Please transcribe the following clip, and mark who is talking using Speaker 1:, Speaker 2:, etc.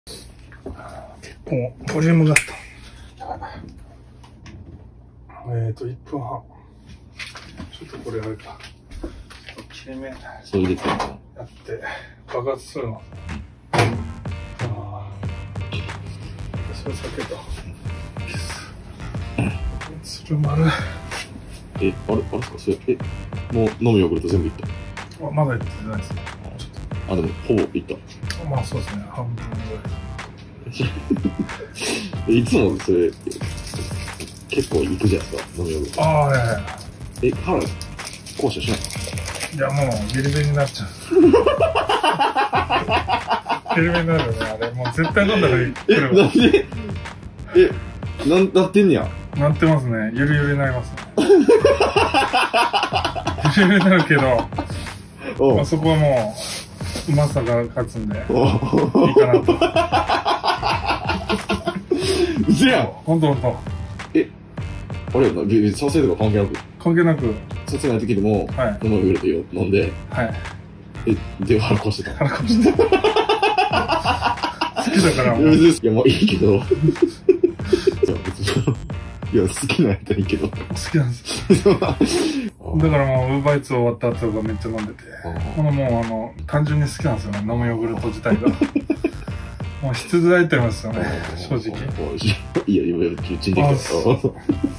Speaker 1: 結構ボリュームがあった。1分半。ちょっとこれあれか。切れ目
Speaker 2: それでや
Speaker 1: って爆発するの。それ避けた。鶴丸。
Speaker 2: あれですかそれ、もう飲むヨーグルト全部いった？
Speaker 1: まだいってないですね。
Speaker 2: あ、でも、ほぼいった。
Speaker 1: まあそうですね、半分ぐ
Speaker 2: らい。いつもそれ、結構いくじゃないですか、飲むヨーグルト。
Speaker 1: ああ、はいはい。
Speaker 2: 腹、壊したしない？
Speaker 1: いや、もう、ビリビリになっちゃう。ビリビリになるよね、あれ。もう絶対飲んだ方がいい。
Speaker 2: なんでなってんねや。
Speaker 1: なってますね。ゆるゆるになりますね。ゆるゆるになるけど、まあ、そこはもう、うまさが勝つんで、いいかなと。
Speaker 2: うせやん。
Speaker 1: ほんとほんと。
Speaker 2: あれやな、撮影とか関係なく？
Speaker 1: 関係なく。
Speaker 2: 撮影ない時でも、
Speaker 1: はい。
Speaker 2: 飲むヨーグルト飲んで、
Speaker 1: はい。
Speaker 2: で、腹壊してた。
Speaker 1: 腹壊してた。好きだからもう。
Speaker 2: いや、まあいいけど。じゃあ別に。いや、好きなやったらいいけど。
Speaker 1: 好きなんです。だからもう、ウーバーイーツ終わった後がめっちゃ飲んでて。もう単純に好きなんですよね、飲むヨーグルト自体が。もう必需アイテムですよね、正直。
Speaker 2: いや、今、うちにできた。